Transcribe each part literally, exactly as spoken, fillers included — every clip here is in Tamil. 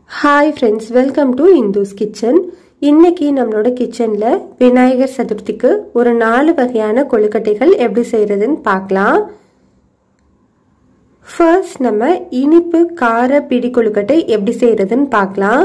Hi friends, welcome to Indhu's kitchen. இன்னைக்கு நம்மளோட கிச்சன்ல விநாயகர் சதுர்த்திக்கு ஒரு நாலு வகையான கொழுக்கட்டைகள் எப்படி செய்யறதுன்னு பார்க்கலாம். ஃபர்ஸ்ட் நம்ம இனிப்பு கார பிடி கொழுக்கட்டை எப்படி செய்யறதுன்னு பார்க்கலாம்.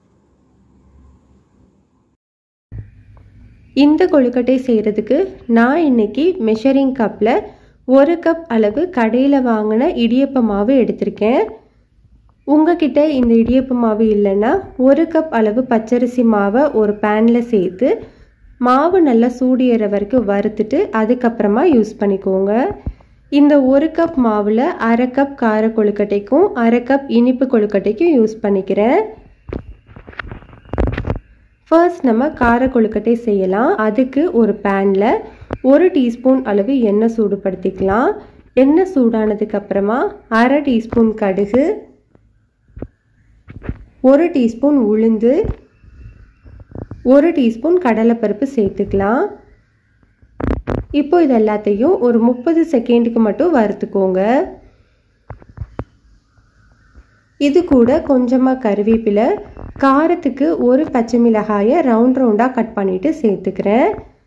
இந்த கொழுக்கட்டை செய்யறதுக்கு நான் இன்னைக்கு மெஷரிங் கப்ல ஒரு கப் அளவு கடையில வாங்கின இடியப்ப மாவு எடுத்திருக்கேன். உங்ககிட்ட இந்த இடியப்ப மாவு இல்லைன்னா ஒரு கப் அளவு பச்சரிசி மாவை ஒரு பேனில் சேர்த்து மாவு நல்லா சூடியற வரைக்கும் வறுத்துட்டு அதுக்கப்புறமா யூஸ் பண்ணிக்கோங்க. இந்த ஒரு கப் மாவில் அரை கப் கார கொழுக்கட்டைக்கும் அரை கப் இனிப்பு கொழுக்கட்டைக்கும் யூஸ் பண்ணிக்கிறேன். ஃபர்ஸ்ட் நம்ம கார கொழுக்கட்டை செய்யலாம். அதுக்கு ஒரு பேனில் ஒரு டீஸ்பூன் அளவு எண்ணெய் சூடுபடுத்திக்கலாம். எண்ணெய் சூடானதுக்கு அப்புறமா அரை டீஸ்பூன் கடுகு, ஒரு டீஸ்பூன் உளுந்து, ஒரு டீஸ்பூன் கடலைப்பருப்பு சேர்த்துக்கலாம். இப்போ இது எல்லாத்தையும் ஒரு முப்பது செகண்டுக்கு மட்டும் வறுத்துக்கோங்க. இது கூட கொஞ்சமாக கருவேப்பிலை, காரத்துக்கு ஒரு பச்சை மிளகாயை ரவுண்ட் ரவுண்டாக கட் பண்ணிட்டு சேர்த்துக்கிறேன்.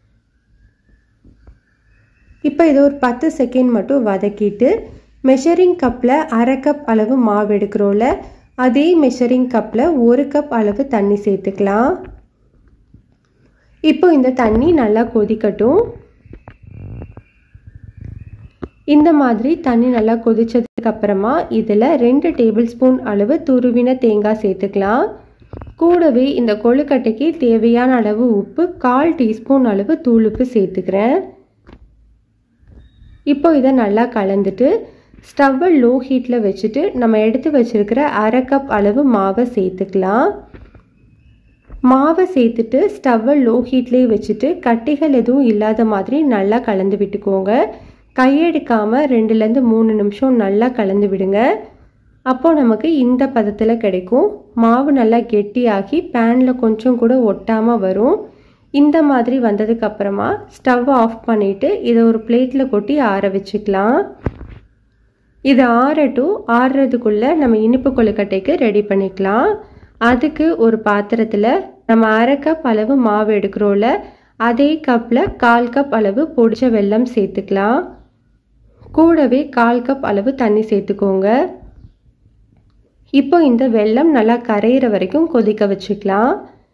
இப்போ இதை ஒரு பத்து செகண்ட் மட்டும் வதக்கிட்டு மெஷரிங் கப்பில் அரை கப் அளவு மாவு எடுக்கிறோம்ல, அதே மெஷரிங் கப்பில் ஒரு கப் அளவு தண்ணி சேர்த்துக்கலாம். இப்போ இந்த தண்ணி நல்லா கொதிக்கட்டும். இந்த மாதிரி தண்ணி நல்லா கொதிச்சதுக்கு அப்புறமா இதில் ரெண்டு டேபிள் ஸ்பூன் அளவு துருவின தேங்காய் சேர்த்துக்கலாம். கூடவே இந்த கொழுக்கட்டைக்கு தேவையான அளவு உப்பு, கால் டீஸ்பூன் அளவு தூளுப்பு சேர்த்துக்கிறேன். இப்போ இதை நல்லா கலந்துட்டு ஸ்டவ்வை லோ ஹீட்டில் வச்சுட்டு நம்ம எடுத்து வச்சுருக்கிற அரை கப் அளவு மாவை சேர்த்துக்கலாம். மாவை சேர்த்துட்டு ஸ்டவ்வை லோ ஹீட்லேயே வச்சுட்டு கட்டிகள் எதுவும் இல்லாத மாதிரி நல்லா கலந்து விட்டுக்கோங்க. கையெடுக்காமல் ரெண்டுலேருந்து மூணு நிமிஷம் நல்லா கலந்து விடுங்க. அப்போது நமக்கு இந்த பதத்தில் கிடைக்கும். மாவு நல்லா கெட்டியாகி பேனில் கொஞ்சம் கூட ஒட்டாமல் வரும். இந்த மாதிரி வந்ததுக்கப்புறமா ஸ்டவ்வை ஆஃப் பண்ணிவிட்டு இதை ஒரு பிளேட்டில் கொட்டி ஆற வச்சுக்கலாம். இது ஆறட்டும். ஆறுறதுக்குள்ளே நம்ம இனிப்பு கொழுக்கட்டைக்கு ரெடி பண்ணிக்கலாம். அதுக்கு ஒரு பாத்திரத்தில் நம்ம அரை கப் அளவு மாவு எடுக்கிறோம்ல, அதே கப்பில் கால் கப் அளவு பொடிச்ச வெல்லம் சேர்த்துக்கலாம். கூடவே கால் கப் அளவு தண்ணி சேர்த்துக்கோங்க. இப்போ இந்த வெல்லம் நல்லா கரையிற வரைக்கும் கொதிக்க வச்சுக்கலாம்.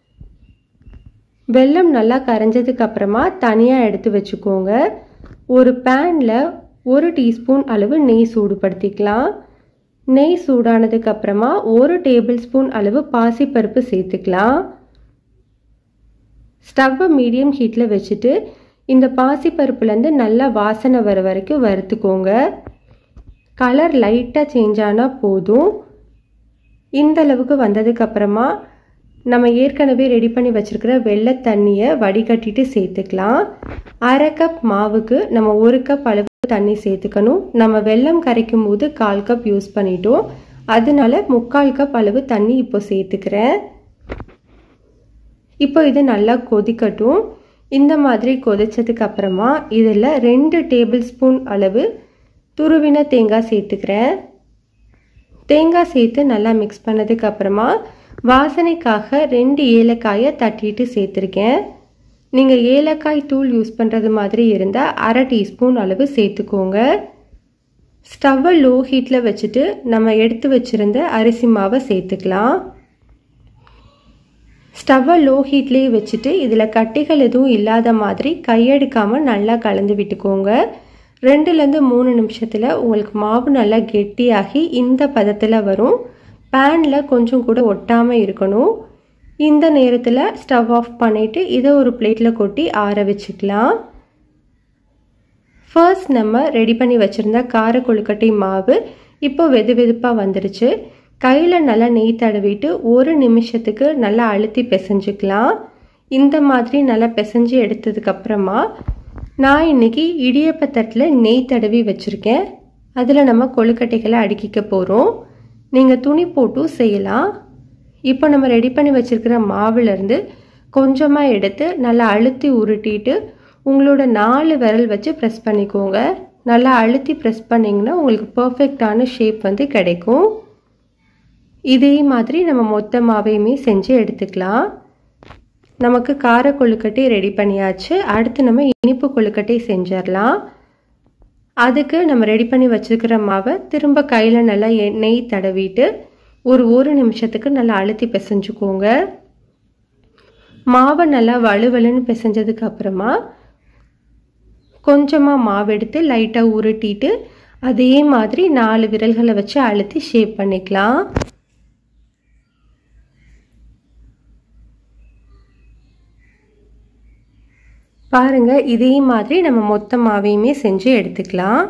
வெல்லம் நல்லா கரைஞ்சதுக்கு அப்புறமா தனியாக எடுத்து வச்சுக்கோங்க. ஒரு பேனில் ஒரு டீஸ்பூன் அளவு நெய் சூடுபடுத்திக்கலாம். நெய் சூடானதுக்கு அப்புறமா ஒரு டேபிள் ஸ்பூன் அளவு பாசிப்பருப்பு சேர்த்துக்கலாம். ஸ்டவ்வை மீடியம் ஹீட்டில் வச்சுட்டு இந்த பாசிப்பருப்புலேருந்து நல்லா வாசனை வர வரைக்கும் வறுத்துக்கோங்க. கலர் லைட்டாக சேஞ்ச் ஆனால் போதும். இந்த அளவுக்கு வந்ததுக்கு அப்புறமா நம்ம ஏற்கனவே ரெடி பண்ணி வச்சுருக்கிற வெள்ளை தண்ணியை வடிகட்டிட்டு சேர்த்துக்கலாம். அரை கப் மாவுக்கு நம்ம ஒரு கப் அளவு தண்ணி சேர்த்துக்கணும். நம்ம வெல்லம் கரைக்கும் போது கால் கப் யூஸ் பண்ணிட்டோம், அதனால முக்கால் கப் அளவு தண்ணி இப்போ சேர்த்துக்கிறேன். இப்போ இது நல்லா கொதிக்கட்டும். இந்த மாதிரி கொதிச்சதுக்கு அப்புறமா இதில் ரெண்டு டேபிள் ஸ்பூன் அளவு துருவின தேங்காய் சேர்த்துக்கிறேன். தேங்காய் சேர்த்து நல்லா மிக்ஸ் பண்ணதுக்கு அப்புறமா வாசனைக்காக ரெண்டு ஏலக்காயை தட்டிட்டு சேர்த்துருக்கேன். நீங்கள் ஏலக்காய் தூள் யூஸ் பண்ணுறது மாதிரி இருந்தால் அரை டீஸ்பூன் அளவு சேர்த்துக்கோங்க. ஸ்டவ்வை லோ ஹீட்டில் வச்சுட்டு நம்ம எடுத்து வச்சுருந்த அரிசி மாவை சேர்த்துக்கலாம். ஸ்டவ்வை லோ ஹீட்லேயே வச்சுட்டு இதில் கட்டிகள் எதுவும் இல்லாத மாதிரி கையெடுக்காமல் நல்லா கலந்து விட்டுக்கோங்க. ரெண்டுலேருந்து மூணு நிமிஷத்தில் உங்களுக்கு மாவு நல்லா கெட்டியாகி இந்த பதத்தில் வரும். பேனில் கொஞ்சம் கூட ஒட்டாமல் இருக்கணும். இந்த நேரத்தில் ஸ்டவ் ஆஃப் பண்ணிவிட்டு இதை ஒரு பிளேட்டில் கொட்டி ஆற வச்சுக்கலாம். ஃபர்ஸ்ட் நம்ம ரெடி பண்ணி வச்சுருந்த கார கொழுக்கட்டை மாவு இப்போ வெது வெதுப்பாக வந்துடுச்சு. கையில் நல்லா நெய் தடவிட்டு ஒரு நிமிஷத்துக்கு நல்லா அழுத்தி பிசைஞ்சுக்கலாம். இந்த மாதிரி நல்லா பிசைஞ்சு எடுத்ததுக்கப்புறமா நான் இன்றைக்கி இடியப்பத்தட்டில் நெய் தடவி வச்சுருக்கேன். அதில் நம்ம கொழுக்கட்டைகளை அடுக்கிக்க போகிறோம். நீங்கள் துணி போட்டும் செய்யலாம். இப்போ நம்ம ரெடி பண்ணி வச்சுருக்கிற மாவுலேருந்து கொஞ்சமாக எடுத்து நல்லா அழுத்தி உருட்டிட்டு உங்களோட நாலு விரல் வச்சு ப்ரெஸ் பண்ணிக்கோங்க. நல்லா அழுத்தி ப்ரெஸ் பண்ணிங்கன்னா உங்களுக்கு பர்ஃபெக்டான ஷேப் வந்து கிடைக்கும். இதே மாதிரி நம்ம மொத்த மாவையுமே செஞ்சு எடுத்துக்கலாம். நமக்கு கார கொழுக்கட்டை ரெடி பண்ணியாச்சு. அடுத்து நம்ம இனிப்பு கொழுக்கட்டை செஞ்சிடலாம். அதுக்கு நம்ம ரெடி பண்ணி வச்சுருக்கிற மாவை திரும்ப கையில் நல்லா நெய் தடவிட்டு ஒரு ஒரு நிமிஷத்துக்கு நல்லா அழுத்தி பிசைஞ்சுக்கோங்க. மாவை நல்லா வலுவலுன்னு பிசைஞ்சதுக்கு அப்புறமா கொஞ்சமாக மாவு எடுத்து லைட்டாக உருட்டிட்டு அதே மாதிரி நாலு விரல்களை வச்சு அழுத்தி ஷேப் பண்ணிக்கலாம். பாருங்க, இதே மாதிரி நம்ம மொத்த மாவையுமே செஞ்சு எடுத்துக்கலாம்.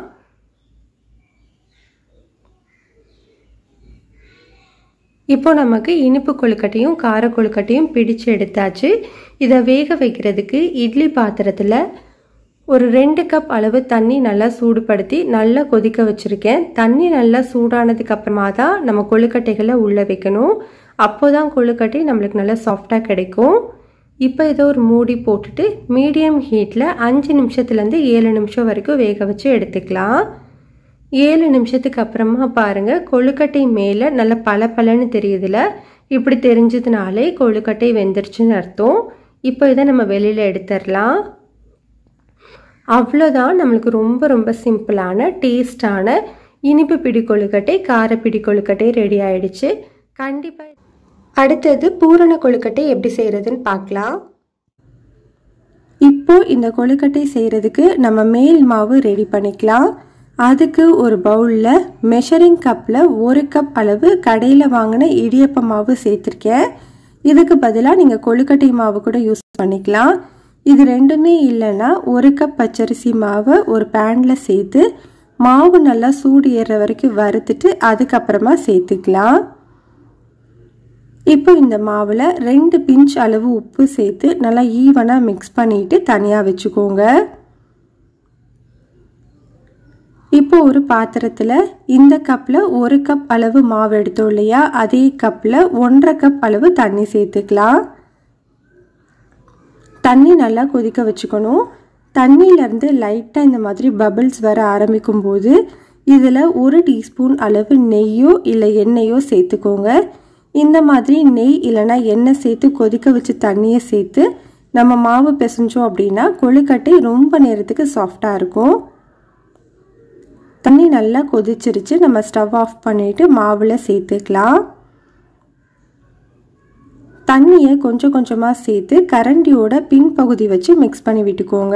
இப்போ நமக்கு இனிப்பு கொழுக்கட்டையும் கார கொழுக்கட்டையும் பிடிச்சு எடுத்தாச்சு. இதை வேக வைக்கிறதுக்கு இட்லி பாத்திரத்தில் ஒரு ரெண்டு கப் அளவு தண்ணி நல்லா சூடுபடுத்தி நல்லா கொதிக்க வச்சுருக்கேன். தண்ணி நல்லா சூடானதுக்கு அப்புறமா தான் நம்ம கொழுக்கட்டைகளை உள்ளே வைக்கணும். அப்போ தான் கொழுக்கட்டை நம்மளுக்கு நல்லா சாஃப்டாக கிடைக்கும். இப்போ இதை ஒரு மூடி போட்டுட்டு மீடியம் ஹீட்டில் அஞ்சு நிமிஷத்துலேருந்து ஏழு நிமிஷம் வரைக்கும் வேக வச்சு எடுத்துக்கலாம். ஏழு நிமிஷத்துக்கு அப்புறமா பாருங்கள், கொழுக்கட்டை மேலே நல்ல பல பலன்னு தெரியுதுல. இப்படி தெரிஞ்சதுனாலே கொழுக்கட்டை வெந்துருச்சுன்னு அர்த்தம். இப்போ இதை நம்ம வெளியில் எடுத்துடலாம். அவ்வளோதான், நம்மளுக்கு ரொம்ப ரொம்ப சிம்பிளான டேஸ்டான இனிப்பு பிடி கொழுக்கட்டை கார பிடி கொழுக்கட்டை ரெடி ஆயிடுச்சு. கண்டிப்பாக அடுத்தது பூரண கொழுக்கட்டை எப்படி செய்கிறதுன்னு பார்க்கலாம். இப்போ இந்த கொழுக்கட்டை செய்கிறதுக்கு நம்ம மேல் மாவு ரெடி பண்ணிக்கலாம். அதுக்கு ஒரு பவுலில் மெஷரிங் கப்பில் ஒரு கப் அளவு கடையில் வாங்கின இடியப்ப மாவு சேர்த்துருக்கேன். இதுக்கு பதிலாக நீங்கள் கொழுக்கட்டை மாவு கூட யூஸ் பண்ணிக்கலாம். இது ரெண்டுமே இல்லைன்னா ஒரு கப் பச்சரிசி மாவை ஒரு பேனில் சேர்த்து மாவு நல்லா சூடு ஏறுற வரைக்கும் வறுத்துட்டு அதுக்கப்புறமா சேர்த்துக்கலாம். இப்போ இந்த மாவில் ரெண்டு பிஞ்ச் அளவு உப்பு சேர்த்து நல்லா ஈவனாக மிக்ஸ் பண்ணிட்டு தனியாக வச்சுக்கோங்க. இப்போ ஒரு பாத்திரத்தில் இந்த கப்பில் ஒரு கப் அளவு மாவு எடுத்தோம் இல்லையா, அதே கப்பில் ஒன்றரை கப் அளவு தண்ணி சேர்த்துக்கலாம். தண்ணி நல்லா கொதிக்க வச்சுக்கணும். தண்ணியிலேருந்து லைட்டாக இந்த மாதிரி பபிள்ஸ் வர ஆரம்பிக்கும் போது இதில் ஒரு டீஸ்பூன் அளவு நெய்யோ இல்லை எண்ணெயோ சேர்த்துக்கோங்க. இந்த மாதிரி நெய் இல்லைனா எண்ணெய் சேர்த்து கொதிக்க வச்சு தண்ணியை சேர்த்து நம்ம மாவு பிசைஞ்சோம் அப்படின்னா கொழுக்கட்டை ரொம்ப நேரத்துக்கு சாஃப்டாக இருக்கும். தண்ணி நல்லா கொதிச்சிருச்சு. நம்ம ஸ்டவ் ஆஃப் பண்ணிவிட்டு மாவில் சேர்த்துக்கலாம். தண்ணியை கொஞ்சம் கொஞ்சமாக சேர்த்து கரண்டியோட பின்பகுதி வச்சு மிக்ஸ் பண்ணி விட்டுக்கோங்க.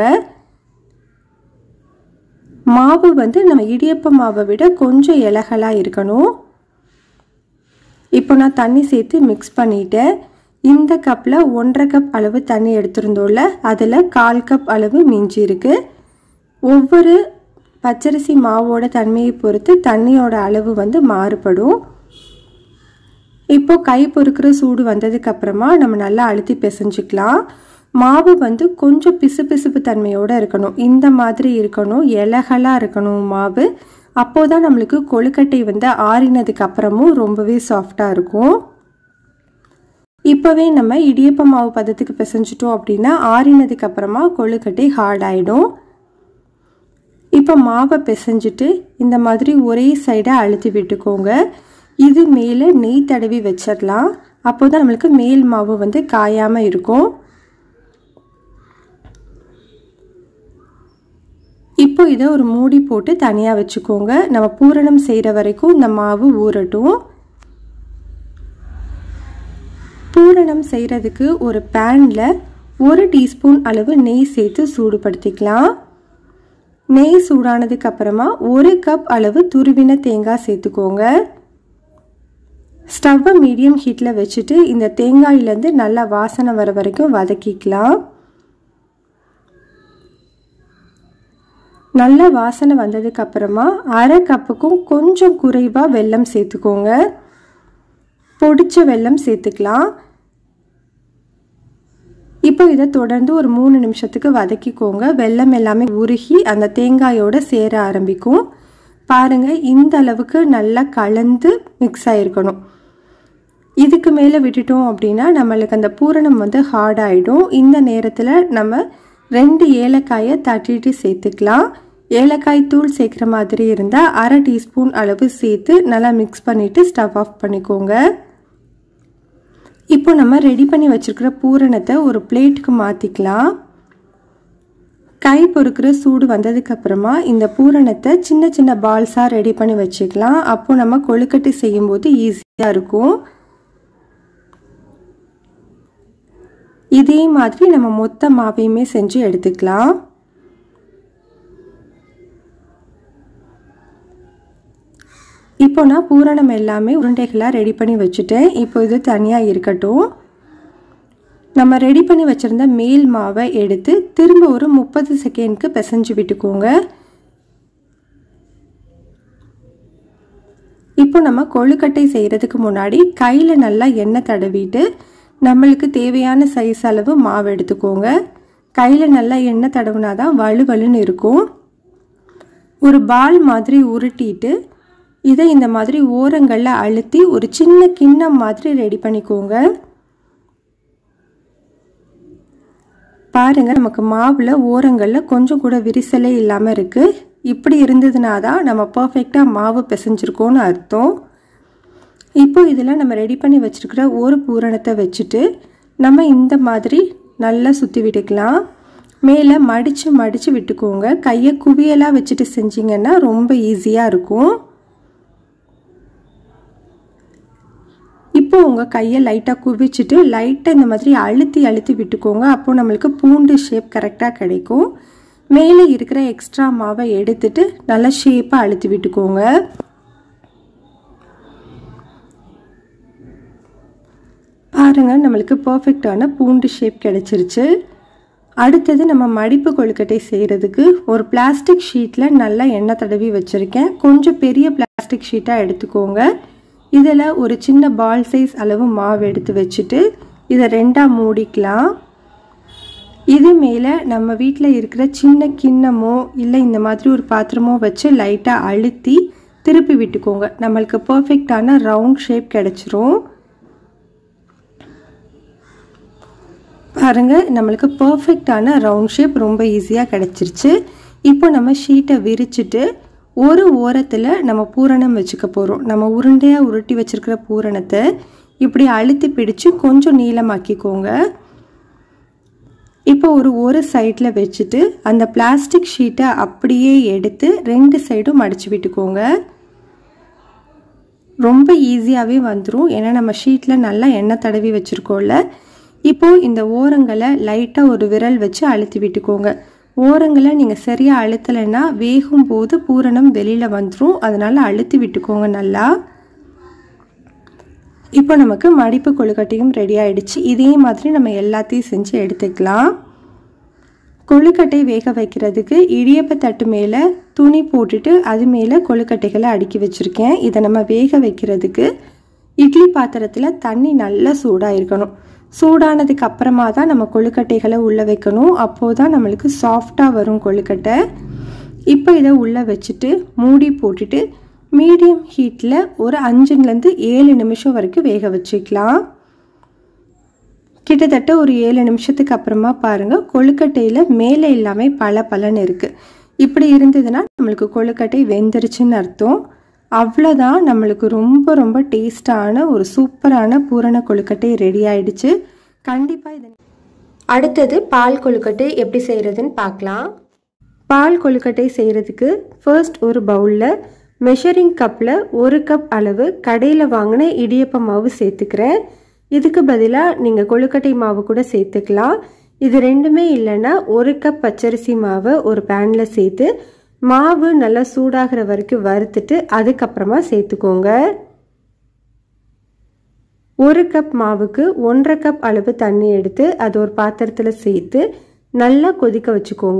மாவு வந்து நம்ம இடியப்ப மாவை விட கொஞ்சம் இலகலாக இருக்கணும். இப்போ நான் தண்ணி சேர்த்து மிக்ஸ் பண்ணிட்டேன். இந்த கப்பில் ஒன்றரை கப் அளவு தண்ணி எடுத்துருந்தோம்ல, அதில் கால் கப் அளவு மிஞ்சி இருக்கு. ஒவ்வொரு பச்சரிசி மாவோட தன்மையை பொறுத்து தண்ணியோட அளவு வந்து மாறுபடும். இப்போ கை பொறுக்கிற சூடு வந்ததுக்கு அப்புறமா நம்ம நல்லா அழுத்தி பிசைஞ்சுக்கலாம். மாவு வந்து கொஞ்சம் பிசு பிசுப்பு தன்மையோடு இருக்கணும். இந்த மாதிரி இருக்கணும், இலகலாக இருக்கணும் மாவு. அப்போதான் நம்மளுக்கு கொழுக்கட்டை வந்து ஆறினதுக்கு அப்புறமும் ரொம்பவே சாஃப்டாக இருக்கும். இப்போவே நம்ம இடியப்ப மாவு பதத்துக்கு பிசைஞ்சிட்டோம் அப்படின்னா ஆறினதுக்கு அப்புறமா கொழுக்கட்டை ஹார்ட் ஆகிடும். இப்போ மாவை பிசைஞ்சிட்டு இந்த மாதிரி ஒரே சைடாக அழுத்தி விட்டுக்கோங்க. இது மேலே நெய் தடவி வச்சிடலாம். அப்போ தான் நம்மளுக்கு மேல் மாவு வந்து காயாமல் இருக்கும். இப்போ இதை ஒரு மூடி போட்டு தனியாக வச்சுக்கோங்க. நம்ம பூரணம் செய்கிற வரைக்கும் இந்த மாவு ஊறட்டும். பூரணம் செய்கிறதுக்கு ஒரு பேனில் ஒரு டீஸ்பூன் அளவு நெய் சேர்த்து சூடுபடுத்திக்கலாம். நெய் சூடானதுக்கு அப்புறமா ஒரு கப் அளவு துருவின தேங்காய் சேர்த்துக்கோங்க. ஸ்டவ்வை மீடியம் ஹீட்டில் வச்சுட்டு இந்த தேங்காயிலேருந்து நல்லா வாசனை வர வரைக்கும் வதக்கிக்கலாம். நல்ல வாசனை வந்ததுக்கு அப்புறமா அரை கப்புக்கும் கொஞ்சம் குறைவாக வெல்லம் சேர்த்துக்கோங்க. பொடிச்ச வெல்லம் சேர்த்துக்கலாம். இப்போ இதை தொடர்ந்து ஒரு மூணு நிமிஷத்துக்கு வதக்கிக்கோங்க. வெல்லம் எல்லாமே உருகி அந்த தேங்காயோட சேர ஆரம்பிக்கும். பாருங்கள், இந்த அளவுக்கு நல்லா கலந்து மிக்ஸ் ஆகிருக்கணும். இதுக்கு மேலே விட்டுட்டோம் அப்படின்னா நம்மளுக்கு அந்த பூரணம் வந்து ஹார்ட் ஆகிடும். இந்த நேரத்தில் நம்ம ரெண்டு ஏலக்காயை தட்டிட்டு சேர்த்துக்கலாம். ஏலக்காய் தூள் சேர்க்குற மாதிரி இருந்தால் அரை டீஸ்பூன் அளவு சேர்த்து நல்லா மிக்ஸ் பண்ணிவிட்டு ஸ்டவ் ஆஃப் பண்ணிக்கோங்க. இப்போ நம்ம ரெடி பண்ணி வச்சுருக்கிற பூரணத்தை ஒரு பிளேட்டுக்கு மாற்றிக்கலாம். கை பொறுக்கிற சூடு வந்ததுக்கப்புறமா இந்த பூரணத்தை சின்ன சின்ன பால்ஸாக ரெடி பண்ணி வச்சுக்கலாம். அப்போது நம்ம கொழுக்கட்டை செய்யும்போது ஈஸியாக இருக்கும். இதே மாதிரி நம்ம மொத்த மாவையுமே செஞ்சு எடுத்துக்கலாம். இப்போ நான் பூரணம் எல்லாமே உருண்டைகளாக ரெடி பண்ணி வச்சுட்டேன். இப்போ இது தனியாக இருக்கட்டும். நம்ம ரெடி பண்ணி வச்சுருந்த மேல் மாவை எடுத்து திரும்ப ஒரு முப்பது செகண்ட்க்கு பிசைஞ்சு விட்டுக்கோங்க. இப்போ நம்ம கொழுக்கட்டை செய்கிறதுக்கு முன்னாடி கையில் நல்லா எண்ணெய் தடவிட்டு நம்மளுக்கு தேவையான சைஸ் அளவு மாவு எடுத்துக்கோங்க. கையில் நல்லா எண்ணெய் தடவுனாதான் வலுவலுன்னு இருக்கும். ஒரு பால் மாதிரி உருட்டிட்டு இதை இந்த மாதிரி ஓரங்களில் அழுத்தி ஒரு சின்ன கிண்ணம் மாதிரி ரெடி பண்ணிக்கோங்க. பாருங்க, நமக்கு மாவில் ஓரங்களில் கொஞ்சம் கூட விரிசலே இல்லாமல் இருக்குது. இப்படி இருந்ததுனா தான் நம்ம பர்ஃபெக்டாக மாவு பிசைஞ்சிருக்கோன்னு அர்த்தம். இப்போ இதில் நம்ம ரெடி பண்ணி வச்சுருக்கிற ஒரு பூரணத்தை வச்சுட்டு நம்ம இந்த மாதிரி நல்லா சுற்றி விட்டுக்கலாம். மேலே மடித்து மடித்து விட்டுக்கோங்க. கையை குவியலாக வச்சுட்டு செஞ்சிங்கன்னா ரொம்ப ஈஸியாக இருக்கும். இப்போ உங்கள் கையை லைட்டாக குவிச்சிட்டு லைட்டாக இந்த மாதிரி அழுத்தி அழுத்தி விட்டுக்கோங்க. அப்போது நம்மளுக்கு பூண்டு ஷேப் கரெக்டாக கிடைக்கும். மேலே இருக்கிற எக்ஸ்ட்ரா மாவை எடுத்துட்டு நல்லா ஷேப்பாக அழுத்தி விட்டுக்கோங்க. பாருங்கள், நம்மளுக்கு பர்ஃபெக்டான பூண்டு ஷேப் கிடைச்சிருச்சு. அடுத்தது நம்ம மடிப்பு கொழுக்கட்டை செய்கிறதுக்கு ஒரு பிளாஸ்டிக் ஷீட்டில் நல்லா எண்ணெய் தடவி வச்சுருக்கேன். கொஞ்சம் பெரிய பிளாஸ்டிக் ஷீட்டாக எடுத்துக்கோங்க. இதில் ஒரு சின்ன பால் சைஸ் அளவு மாவு எடுத்து வச்சுட்டு இதை ரெண்டாக மூடிக்கலாம். இது மேலே நம்ம வீட்டில் இருக்கிற சின்ன கிண்ணமோ இல்லை இந்த மாதிரி ஒரு பாத்திரமோ வச்சு லைட்டாக அழுத்தி திருப்பி விட்டுக்கோங்க. நம்மளுக்கு பர்ஃபெக்டான ரவுண்ட் ஷேப் கிடைச்சிரும். பாருங்கள், நம்மளுக்கு பர்ஃபெக்டான ரவுண்ட் ஷேப் ரொம்ப ஈஸியாக கிடச்சிருச்சு. இப்போ நம்ம ஷீட்டை விரிச்சிட்டு ஒரு ஓரத்தில் நம்ம பூரணம் வச்சுக்க போகிறோம். நம்ம உருண்டையாக உருட்டி வச்சுருக்கிற பூரணத்தை இப்படி அழுத்தி பிடிச்சு கொஞ்சம் நீளமாக்கிக்கோங்க. இப்போ ஒரு ஒரு சைடில் வச்சுட்டு அந்த பிளாஸ்டிக் ஷீட்டை அப்படியே எடுத்து ரெண்டு சைடும் மடித்து விட்டுக்கோங்க. ரொம்ப ஈஸியாகவே வந்துடும். ஏன்னா நம்ம ஷீட்டில் நல்லா எண்ணெய் தடவி வச்சுருக்கோம்ல. இப்போது இந்த ஓரங்களை லைட்டாக ஒரு விரல் வச்சு அழுத்தி விட்டுக்கோங்க. ஓரங்களை நீங்கள் சரியாக அழுத்தலைன்னா வேகும் போது பூரணம் வெளியில் வந்துடும். அதனால் அழுத்தி விட்டுக்கோங்க நல்லா. இப்போ நமக்கு மடிப்பு கொழுக்கட்டையும் ரெடி ஆகிடுச்சு. இதே மாதிரி நம்ம எல்லாத்தையும் செஞ்சு எடுத்துக்கலாம். கொழுக்கட்டை வேக வைக்கிறதுக்கு இடியப்ப தட்டு மேலே துணி போட்டுட்டு அது மேலே கொழுக்கட்டைகளை அடுக்கி வச்சுருக்கேன். இதை நம்ம வேக வைக்கிறதுக்கு இட்லி பாத்திரத்தில் தண்ணி நல்லா சூடாக இருக்கணும். சூடானதுக்கு அப்புறமா தான் நம்ம கொழுக்கட்டைகளை உள்ளே வைக்கணும். அப்போது தான் நம்மளுக்கு சாஃப்டாக வரும் கொழுக்கட்டை. இப்போ இதை உள்ளே வச்சுட்டு மூடி போட்டுட்டு மீடியம் ஹீட்டில் ஒரு அஞ்சுலேருந்து ஏழு நிமிஷம் வரைக்கும் வேக வச்சுக்கலாம். கிட்டத்தட்ட ஒரு ஏழு நிமிஷத்துக்கு அப்புறமா பாருங்கள், கொழுக்கட்டையில் மேலே எல்லாமே பல பலன்னு இருக்குது. இப்படி இருந்ததுன்னா நம்மளுக்கு கொழுக்கட்டை வெந்துருச்சுன்னு அர்த்தம். அவ்வளோதான், நம்மளுக்கு ரொம்ப ரொம்ப டேஸ்டான ஒரு சூப்பரான பூரண கொழுக்கட்டை ரெடி ஆயிடுச்சு. கண்டிப்பாக இதை அடுத்தது பால் கொழுக்கட்டை எப்படி செய்கிறதுன்னு பார்க்கலாம். பால் கொழுக்கட்டை செய்கிறதுக்கு ஃபர்ஸ்ட் ஒரு பவுலில் மெஷரிங் கப்பில் ஒரு கப் அளவு கடையில் வாங்கின இடியப்ப மாவு சேர்த்துக்கிறேன். இதுக்கு பதிலாக நீங்கள் கொழுக்கட்டை மாவு கூட சேர்த்துக்கலாம். இது ரெண்டுமே இல்லைன்னா ஒரு கப் பச்சரிசி மாவை ஒரு பேனில் சேர்த்து மாவு நல்லா சூடாகிற வரைக்கும் வறுத்துட்டு அதுக்கப்புறமா சேர்த்துக்கோங்க. ஒரு கப் மாவுக்கு ஒன்றரை கப் அளவு தண்ணி எடுத்து அது ஒரு பாத்திரத்தில் சேர்த்து நல்லா கொதிக்க வச்சுக்கோங்க.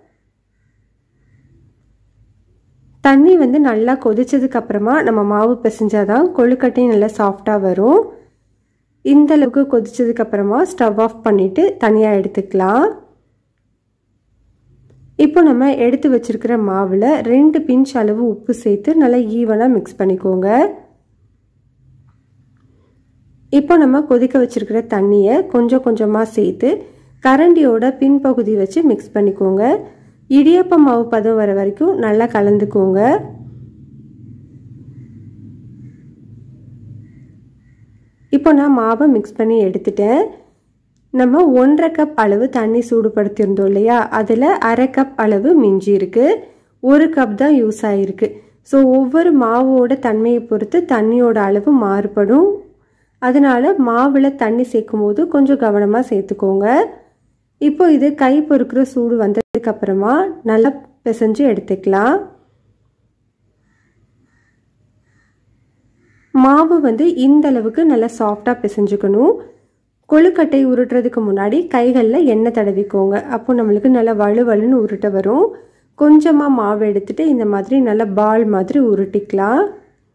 தண்ணி வந்து நல்லா கொதிச்சதுக்கு அப்புறமா நம்ம மாவு பிசைஞ்சாதான் கொழுக்கட்டை நல்லா சாஃப்டாக வரும். இந்த அளவுக்கு கொதிச்சதுக்கு அப்புறமா ஸ்டவ் ஆஃப் பண்ணிட்டு தனியாக எடுத்துக்கலாம். இப்போ நம்ம எடுத்து வச்சிருக்கிற மாவில் ரெண்டு பிஞ்ச் அளவு உப்பு சேர்த்து நல்லா ஈவனாக மிக்ஸ் பண்ணிக்கோங்க. இப்போ நம்ம கொதிக்க வச்சிருக்கிற தண்ணியை கொஞ்சம் கொஞ்சமாக சேர்த்து கரண்டியோட பின்பகுதி வச்சு மிக்ஸ் பண்ணிக்கோங்க. இடியாப்ப மாவு பதம் வர வரைக்கும் நல்லா கலந்துக்கோங்க. இப்போ நான் மாவை மிக்ஸ் பண்ணி எடுத்துட்டேன். நம்ம ஒன்றரை கப் அளவு தண்ணி சூடுபடுத்தியிருந்தோம் இல்லையா, அதில் அரை கப் அளவு மிஞ்சி இருக்கு. ஒரு கப் தான் யூஸ் ஆகிருக்கு. ஸோ ஒவ்வொரு மாவோட தன்மையை பொறுத்து தண்ணியோட அளவு மாறுபடும். அதனால மாவில் தண்ணி சேர்க்கும் போது கொஞ்சம் கவனமாக சேர்த்துக்கோங்க. இப்போ இது கை பொறுக்கிற சூடு வந்ததுக்கு அப்புறமா நல்லா பிசைஞ்சு எடுத்துக்கலாம். மாவு வந்து இந்த அளவுக்கு நல்லா சாஃப்டாக பிசைஞ்சுக்கணும். கொழுக்கட்டை உருட்டுறதுக்கு முன்னாடி கைகளில் எண்ணெய் தடவிக்கோங்க. அப்போ நம்மளுக்கு நல்லா வலுவலுன்னு உருட்ட வரும். கொஞ்சமாக மாவு எடுத்துட்டு இந்த மாதிரி நல்லா பால் மாதிரி உருட்டிக்கலாம்.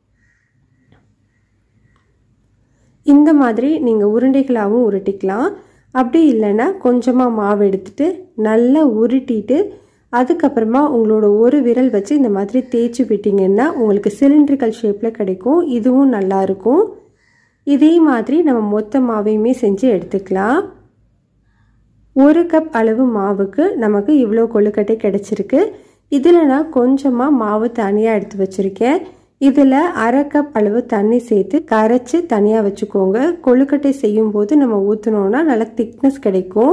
இந்த மாதிரி நீங்கள் உருண்டைகளாகவும் உருட்டிக்கலாம். அப்படி இல்லைன்னா கொஞ்சமாக மாவு எடுத்துட்டு நல்லா உருட்டிட்டு அதுக்கப்புறமா உங்களோட ஒரு விரல் வச்சு இந்த மாதிரி தேய்ச்சி விட்டிங்கன்னா உங்களுக்கு சிலிண்ட்ரிக்கல் ஷேப்பில் கிடைக்கும். இதுவும் நல்லாயிருக்கும். இதே மாதிரி நம்ம மொத்த மாவையுமே செஞ்சு எடுத்துக்கலாம். ஒரு கப் அளவு மாவுக்கு நமக்கு இவ்வளோ கொழுக்கட்டை கிடைச்சிருக்கு. இதில் நான் கொஞ்சமாக மாவு தனியாக எடுத்து வச்சுருக்கேன். இதில் அரை கப் அளவு தண்ணி சேர்த்து கரைச்சி தனியாக வச்சுக்கோங்க. கொழுக்கட்டை செய்யும் போது நம்ம ஊற்றினோன்னா நல்லா திக்னஸ் கிடைக்கும்.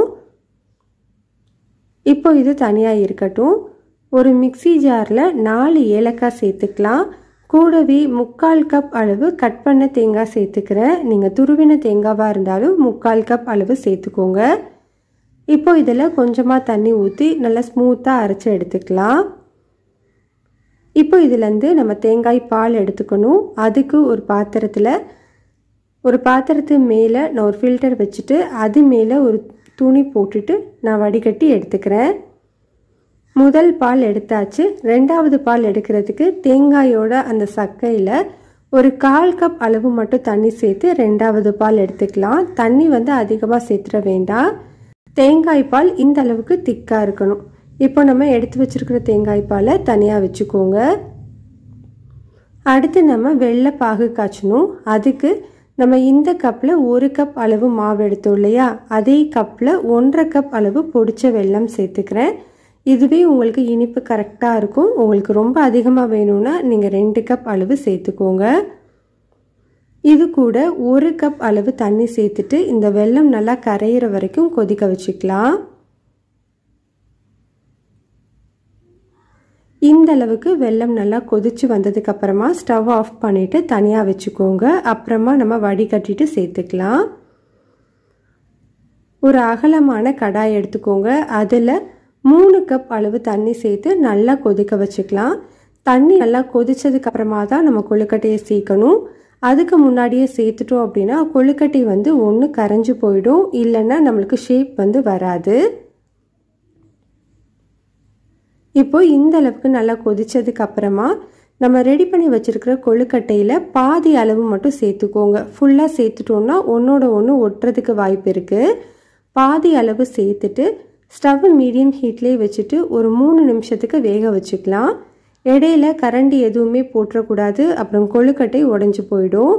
இப்போ இது தனியாக இருக்கட்டும். ஒரு மிக்சி ஜாரில் நாலு ஏலக்காய் சேர்த்துக்கலாம். கூடவே முக்கால் கப் அளவு கட் பண்ண தேங்காய் சேர்த்துக்கிறேன். நீங்கள் துருவின தேங்காவாக இருந்தாலும் முக்கால் கப் அளவு சேர்த்துக்கோங்க. இப்போ இதில் கொஞ்சமாக தண்ணி ஊற்றி நல்லா ஸ்மூத்தாக அரைச்சி எடுத்துக்கலாம். இப்போ இதுலேருந்து நம்ம தேங்காய் பால் எடுத்துக்கணும். அதுக்கு ஒரு பாத்திரத்தில் ஒரு பாத்திரத்து மேலே நான் ஒரு ஃபில்டர் வச்சுட்டு அது மேலே ஒரு துணி போட்டுட்டு நான் வடிகட்டி எடுத்துக்கிறேன். முதல் பால் எடுத்தாச்சு. ரெண்டாவது பால் எடுக்கிறதுக்கு தேங்காயோட அந்த சக்கையில் ஒரு கால் கப் அளவு மட்டும் தண்ணி சேர்த்து ரெண்டாவது பால் எடுத்துக்கலாம். தண்ணி வந்து அதிகமாக சேர்த்துட வேண்டாம். தேங்காய் பால் இந்த அளவுக்கு திக்காக இருக்கணும். இப்போ நம்ம எடுத்து வச்சிருக்கிற தேங்காய் பாலை தனியாக வச்சுக்கோங்க. அடுத்து நம்ம வெள்ளை பாகு காய்ச்சணும். அதுக்கு நம்ம இந்த கப்பில் ஒரு கப் அளவு மாவு எடுத்தோம் இல்லையா, அதே கப்பில் ஒன்றரை கப் அளவு பொடிச்ச வெல்லம் சேர்த்துக்கிறேன். இதுவே உங்களுக்கு இனிப்பு கரெக்டாக இருக்கும். உங்களுக்கு ரொம்ப அதிகமாக வேணும்னா நீங்கள் ரெண்டு கப் அளவு சேர்த்துக்கோங்க. இது கூட ஒரு கப் அளவு தண்ணி சேர்த்துட்டு இந்த வெல்லம் நல்லா கரையிற வரைக்கும் கொதிக்க வச்சுக்கலாம். இந்த அளவுக்கு வெல்லம் நல்லா கொதிச்சு வந்ததுக்கு அப்புறமா ஸ்டவ் ஆஃப் பண்ணிட்டு தனியாக வச்சுக்கோங்க. அப்புறமா நம்ம வடிகட்டிட்டு சேர்த்துக்கலாம். ஒரு அகலமான கடாய் எடுத்துக்கோங்க. அதில் மூணு கப் அளவு தண்ணி சேர்த்து நல்லா கொதிக்க வச்சுக்கலாம். தண்ணி நல்லா கொதிச்சதுக்கு அப்புறமா தான் நம்ம கொழுக்கட்டையை சேர்க்கணும். அதுக்கு முன்னாடியே சேர்த்துட்டோம் அப்படின்னா கொழுக்கட்டை வந்து ஒன்று கரைஞ்சு போயிடும், இல்லைன்னா நம்மளுக்கு ஷேப் வந்து வராது. இப்போ இந்த அளவுக்கு நல்லா கொதிச்சதுக்கு அப்புறமா நம்ம ரெடி பண்ணி வச்சிருக்கிற கொழுக்கட்டையில் பாதி அளவு மட்டும் சேர்த்துக்கோங்க. ஃபுல்லாக சேர்த்துட்டோம்னா ஒன்றோட ஒன்று ஒட்டுறதுக்கு வாய்ப்பு இருக்குது. பாதி அளவு சேர்த்துட்டு ஸ்டவ் மீடியம் ஹீட்லேயே வச்சுட்டு ஒரு மூணு நிமிஷத்துக்கு வேக வச்சுக்கலாம். இடையில கரண்டி எதுவுமே போட்டுறக்கூடாது, அப்புறம் கொழுக்கட்டை உடைஞ்சு போயிடும்.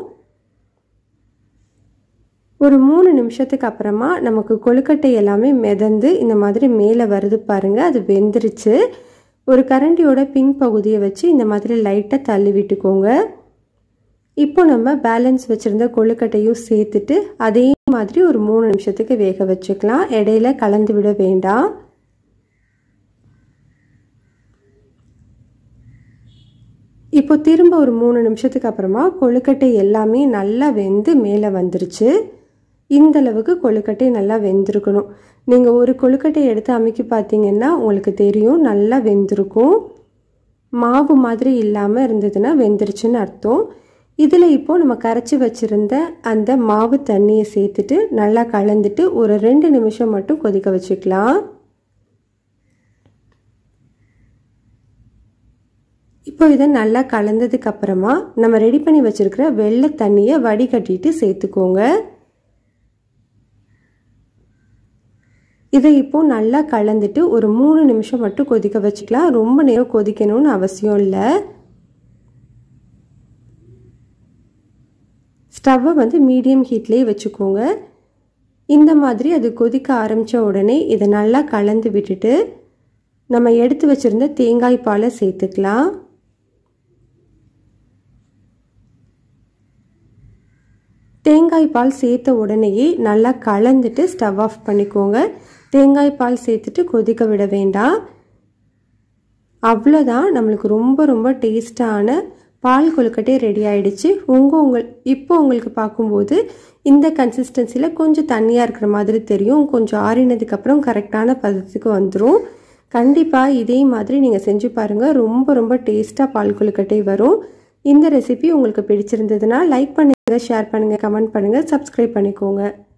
ஒரு மூணு நிமிஷத்துக்கு அப்புறமா நமக்கு கொழுக்கட்டை எல்லாமே மிதந்து இந்த மாதிரி மேலே வருது பாருங்க, அது வெந்துருச்சு. ஒரு கரண்டியோட பின் பகுதியை வச்சு இந்த மாதிரி லைட்டாக தள்ளி விட்டுக்கோங்க. இப்போ நம்ம பேலன்ஸ் வச்சுருந்த கொழுக்கட்டையும் சேர்த்துட்டு அதே மாதிரி ஒரு மூணு நிமிஷத்துக்கு வேக வச்சுக்கலாம். இடையில கலந்து விட வேண்டாம். இப்போ திரும்ப ஒரு மூணு நிமிஷத்துக்கு அப்புறமா கொழுக்கட்டை எல்லாமே நல்லா வெந்து மேலே வந்துருச்சு. இந்த அளவுக்கு கொழுக்கட்டை நல்லா வெந்திருக்கணும். நீங்கள் ஒரு கொழுக்கட்டை எடுத்து அமைக்கி பார்த்தீங்கன்னா உங்களுக்கு தெரியும் நல்லா வெந்திருக்கும். மாவு மாதிரி இல்லாமல் இருந்ததுன்னா வெந்துருச்சுன்னு அர்த்தம். இதில் இப்போது நம்ம கரைச்சி வச்சுருந்த அந்த மாவு தண்ணியை சேர்த்துட்டு நல்லா கலந்துட்டு ஒரு ரெண்டு நிமிஷம் மட்டும் கொதிக்க வச்சுக்கலாம். இப்போ இதை நல்லா கலந்ததுக்கு அப்புறமா நம்ம ரெடி பண்ணி வச்சுருக்கிற வெள்ளை தண்ணியை வடிகட்டிட்டு சேர்த்துக்கோங்க. இதை இப்போ நல்லா கலந்துட்டு ஒரு மூணு நிமிஷம் மட்டும் கொதிக்க வச்சுக்கலாம். ரொம்ப நேரம் கொதிக்கணும்னு அவசியம் இல்லை. ஸ்டவ்வை வந்து மீடியம் ஹீட்லேயே வச்சுக்கோங்க. இந்த மாதிரி அது கொதிக்க ஆரம்பித்த உடனே இதை நல்லா கலந்து விட்டுட்டு நம்ம எடுத்து வச்சுருந்த தேங்காய் பாலை சேர்த்துக்கலாம். தேங்காய் பால் சேர்த்த உடனேயே நல்லா கலந்துட்டு ஸ்டவ் ஆஃப் பண்ணிக்கோங்க. தேங்காய் பால் சேர்த்துட்டு கொதிக்க விட வேண்டாம். அவ்வளோதான், நம்மளுக்கு ரொம்ப ரொம்ப டேஸ்டான பால் கொழுக்கட்டை ரெடி ஆகிடுச்சு. உங்கள் உங்கள் இப்போ உங்களுக்கு பார்க்கும்போது இந்த கன்சிஸ்டன்சியில் கொஞ்சம் தண்ணியாக இருக்கிற மாதிரி தெரியும். கொஞ்சம் ஆறினதுக்கப்புறம் கரெக்டான பதத்துக்கு வந்துடும். கண்டிப்பாக இதே மாதிரி நீங்கள் செஞ்சு பாருங்கள். ரொம்ப ரொம்ப டேஸ்ட்டாக பால் கொழுக்கட்டை வரும். இந்த ரெசிபி உங்களுக்கு பிடிச்சிருந்ததுன்னா லைக் பண்ணுங்கள், ஷேர் பண்ணுங்கள், கமெண்ட் பண்ணுங்கள், சப்ஸ்கிரைப் பண்ணிக்கோங்க.